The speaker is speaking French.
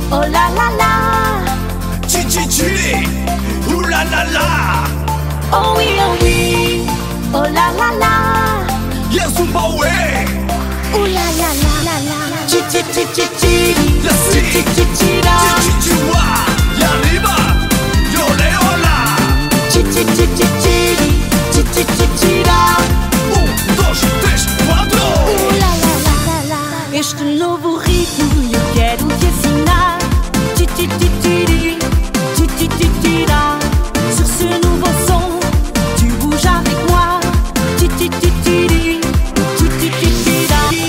Oh la la la. Chili, chili, ooh la la la. Oh oui, oh oui.